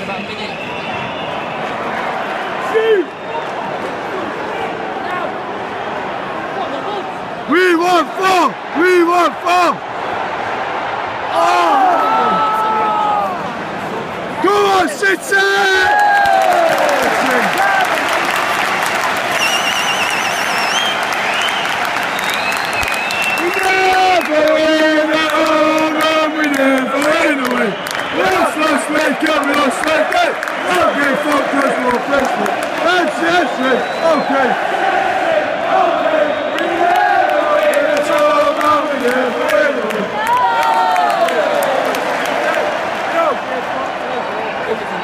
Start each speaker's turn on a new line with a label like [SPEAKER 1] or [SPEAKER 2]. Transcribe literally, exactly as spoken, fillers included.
[SPEAKER 1] about a minute.
[SPEAKER 2] We want four! We want four! Oh! Go on, City! Last week, we lost last week. Don't give fuck personal offensive. That's that's it. Okay. Okay. We never win. It's all about we never win. No.